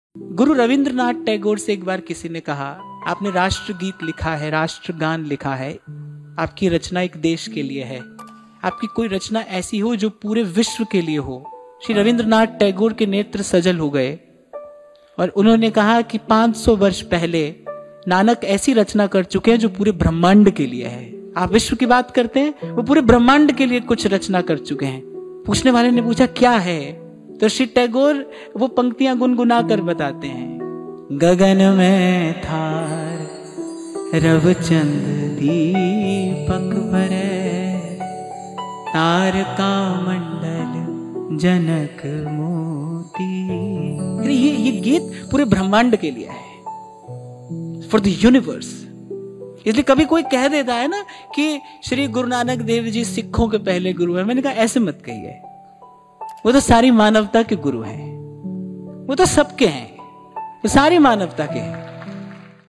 गुरु रविंद्रनाथ टैगोर से एक बार किसी ने कहा, आपने राष्ट्रगीत लिखा है, राष्ट्रगान लिखा है, आपकी रचना एक देश के लिए है, आपकी कोई रचना ऐसी हो जो पूरे विश्व के लिए हो। श्री रविंद्रनाथ टैगोर के नेत्र सजल हो गए और उन्होंने कहा कि 500 वर्ष पहले नानक ऐसी रचना कर चुके हैं जो पूरे ब्रह्मांड के लिए है। आप विश्व की बात करते हैं, वो पूरे ब्रह्मांड के लिए कुछ रचना कर चुके हैं। पूछने वाले ने पूछा क्या है, तो श्री टैगोर वो पंक्तियां गुनगुना कर बताते हैं, गगन में थार रवचंद दीपक भरे, तारका मंडल जनक मोती। ये गीत पूरे ब्रह्मांड के लिए है, फॉर द यूनिवर्स। इसलिए कभी कोई कह देता है ना कि श्री गुरु नानक देव जी सिखों के पहले गुरु है, मैंने कहा ऐसे मत कहिए, वो तो सारी मानवता के गुरु हैं, वो तो सबके हैं, वो सारी मानवता के हैं।